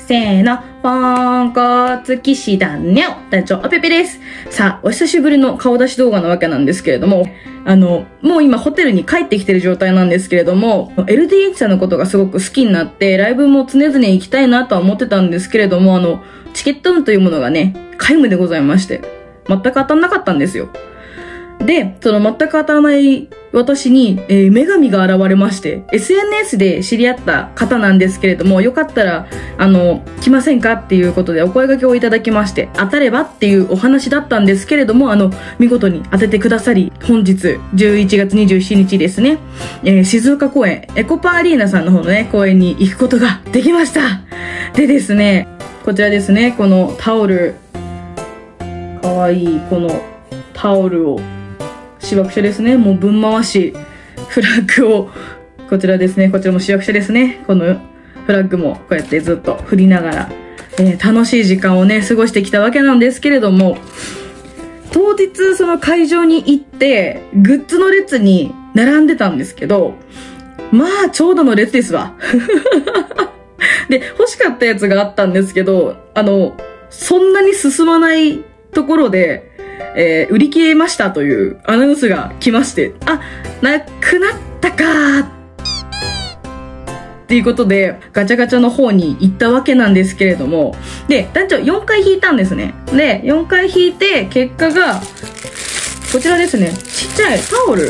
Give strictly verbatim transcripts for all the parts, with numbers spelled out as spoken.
せーの、ポンコツ騎士団にゃお団長、おぺぺです。さあ、お久しぶりの顔出し動画なわけなんですけれども、あの、もう今ホテルに帰ってきてる状態なんですけれども、エルディーエイチ さんのことがすごく好きになって、ライブも常々行きたいなとは思ってたんですけれども、あの、チケット運というものがね、皆無でございまして、全く当たんなかったんですよ。で、その全く当たらない私に、えー、女神が現れまして、エスエヌエス で知り合った方なんですけれども、よかったら、あの、来ませんかっていうことでお声掛けをいただきまして、当たればっていうお話だったんですけれども、あの、見事に当ててくださり、本日、じゅういちがつにじゅうしちにちですね、えー、静岡公演、エコパアリーナさんの方のね、公演に行くことができました。でですね、こちらですね、このタオル、かわいいこのタオルを、しわくちゃですね。もう分回し、フラッグを、こちらですね。こちらもしわくちゃですね。このフラッグもこうやってずっと振りながら、えー、楽しい時間をね、過ごしてきたわけなんですけれども、当日その会場に行って、グッズの列に並んでたんですけど、まあ、長蛇の列ですわ。で、欲しかったやつがあったんですけど、あの、そんなに進まないところで、えー、売り切れましたというアナウンスが来まして、あ、なくなったかーっていうことで、ガチャガチャの方に行ったわけなんですけれども、で、団長よんかい引いたんですね。で、よんかい引いて、結果が、こちらですね。ちっちゃいタオル。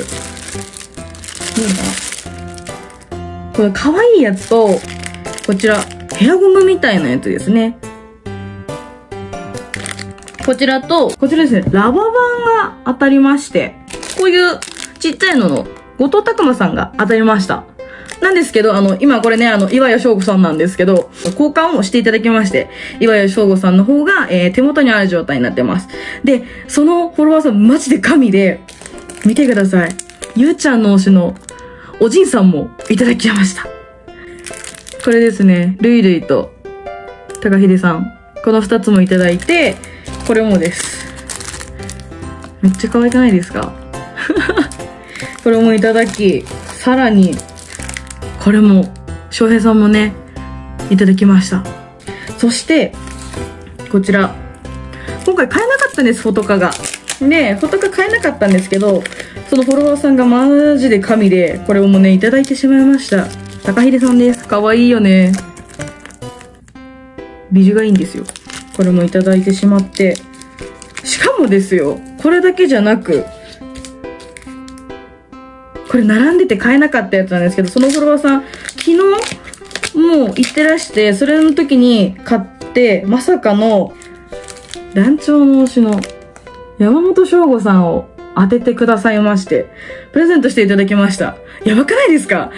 なんだこれ可愛いやつと、こちら、ヘアゴムみたいなやつですね。こちらと、こちらですね、ラバ版が当たりまして、こういうちっちゃいのの、後藤拓馬さんが当たりました。なんですけど、あの、今これね、あの、岩谷翔吾さんなんですけど、交換をしていただきまして、岩谷翔吾さんの方が、えー、手元にある状態になってます。で、そのフォロワーさん、マジで神で、見てください。ゆうちゃんの推しの、おじいさんもいただきました。これですね、るいるいと、高秀さん。この二つもいただいて、これもです。めっちゃ可愛くないですか？これもいただき、さらに、これも、翔平さんもね、いただきました。そして、こちら。今回買えなかったんです、フォトカが。で、フォトカ買えなかったんですけど、そのフォロワーさんがマジで神で、これをもうね、いただいてしまいました。高秀さんです。可愛いよね。ビジュがいいんですよ。これもいただいてしまって。しかもですよ、これだけじゃなく、これ並んでて買えなかったやつなんですけど、そのフォロワーさん、昨日、もう行ってらして、それの時に買って、まさかの、団長の推しの山本翔吾さんを当ててくださいまして、プレゼントしていただきました。やばくないですか？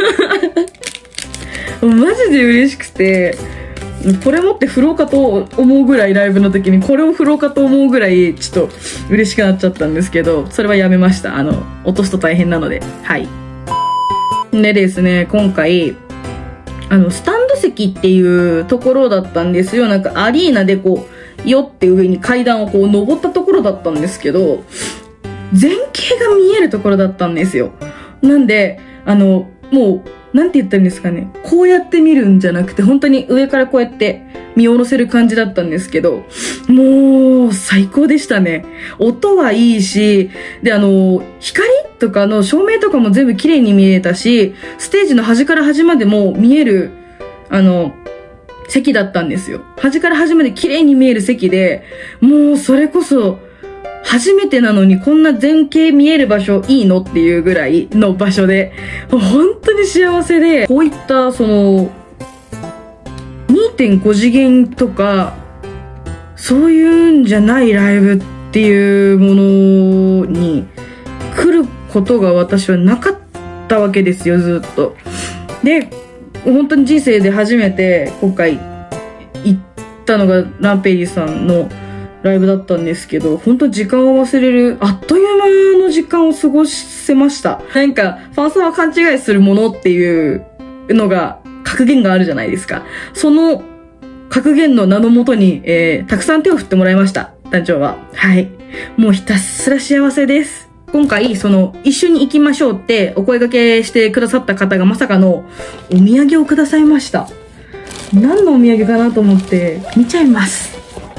マジで嬉しくて、これ持って振ろうかと思うぐらい、ライブの時にこれを振ろうかと思うぐらいちょっと嬉しくなっちゃったんですけど、それはやめました。あの落とすと大変なので。はい。でですね、今回あのスタンド席っていうところだったんですよ。なんかアリーナでこうよって上に階段をこう登ったところだったんですけど、前景が見えるところだったんですよ。なんであのもうなんて言ったらいいんですかね。こうやって見るんじゃなくて、本当に上からこうやって見下ろせる感じだったんですけど、もう最高でしたね。音はいいし、で、あの、光とかの照明とかも全部綺麗に見えたし、ステージの端から端までも見える、あの、席だったんですよ。端から端まで綺麗に見える席で、もうそれこそ、初めてなのにこんな全景見える場所いいのっていうぐらいの場所で、本当に幸せで、こういったその にてんご 次元とかそういうんじゃないライブっていうものに来ることが私はなかったわけですよ、ずっと。で、本当に人生で初めて今回行ったのがランペイジさんのライブだったんですけど、本当時間を忘れる、あっという間の時間を過ごせました。なんか、ファンさんは勘違いするものっていうのが、格言があるじゃないですか。その格言の名のもとに、えー、たくさん手を振ってもらいました。団長は。はい。もうひたすら幸せです。今回、その、一緒に行きましょうってお声掛けしてくださった方がまさかのお土産をくださいました。 何のお土産かなと思って見ちゃいます。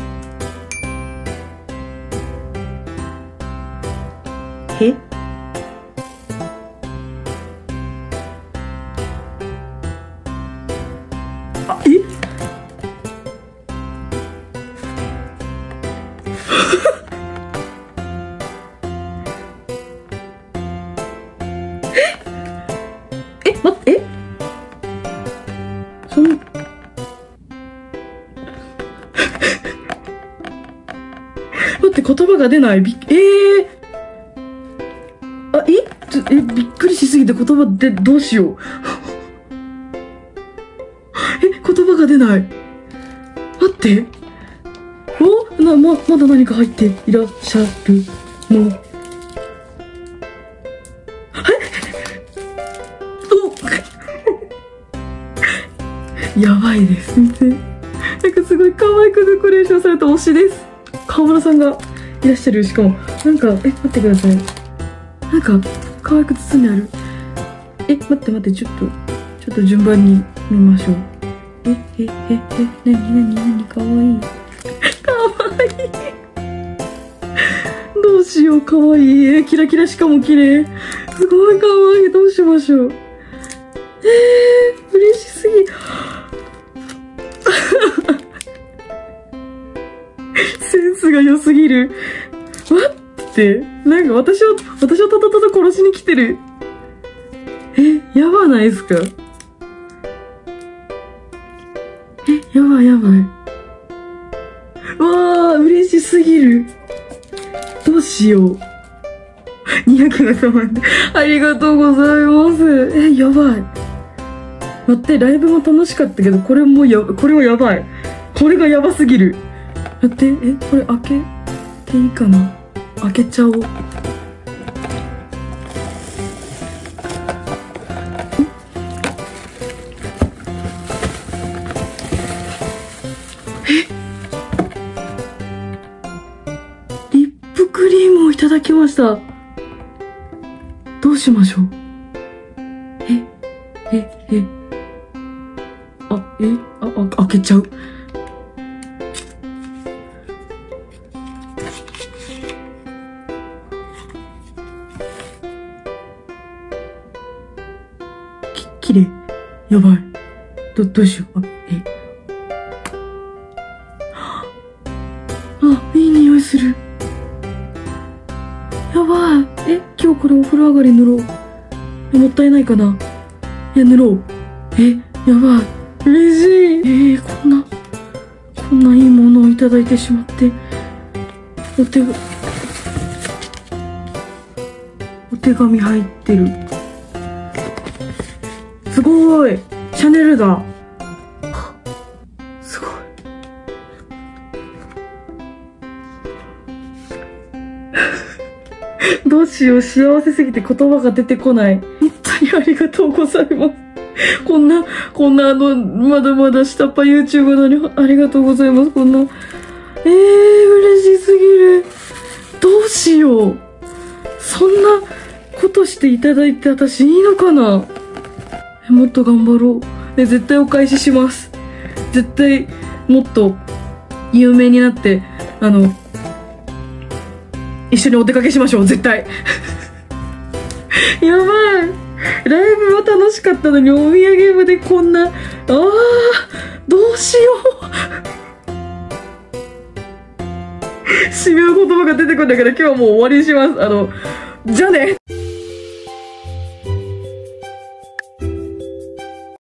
えあええ待ってえその待って言葉が出ない。びっえー、あえちょえびっくりしすぎて言葉でどうしようえ言葉が出ない。待っておな ま, まだ何か入っていらっしゃるのやばいです。見て。なんかすごい可愛くデコレーションされた推しです。川村さんがいらっしゃる。しかも、なんか、え、待ってください。なんか、可愛く包んである。え、待って待って、ちょっと、ちょっと順番に見ましょう。え、え、え、え、なになになにかわいい。かわいい。どうしよう、かわいい。え、キラキラしかも綺麗。すごいかわいい。どうしましょう。えー、嬉しすぎ。センスが良すぎる。待って。なんか私を、私をたたたた殺しに来てる。え、やばないですか？え、やばいやばい。わー、嬉しすぎる。どうしよう。にひゃくがたまって。ありがとうございます。え、やばい。待って、ライブも楽しかったけど、これもや、これはやばい。これがやばすぎる。待って、え、これ開けていいかな？開けちゃおう。え？リップクリームをいただきました。どうしましょう？え、え、え、あ、え、あ、あ、開けちゃう。き、きれい。やばい。ど、どうしよう。あ、え。あ、いい匂いする。やばい。え、今日これお風呂上がり塗ろう。え、もったいないかな。いや、塗ろう。え、やばい。嬉しい。えー、こんな、こんないいものをいただいてしまって。お手が、お手紙入ってる。すごい。シャネルだ。すごい。どうしよう。幸せすぎて言葉が出てこない。本当にありがとうございます。こんな、こんなあの、まだまだ下っ端 YouTuber なのにありがとうございます。こんな。えー、嬉しすぎる。どうしよう。そんなことしていただいて私いいのかな？もっと頑張ろう。ね、絶対お返しします。絶対もっと有名になって、あの、一緒にお出かけしましょう。絶対。やばい。ライブも楽しかったのにお土産部でこんな、あー、どうしよう。締めの言葉が出てくるんだけど今日はもう終わりにします。あの、じゃあね。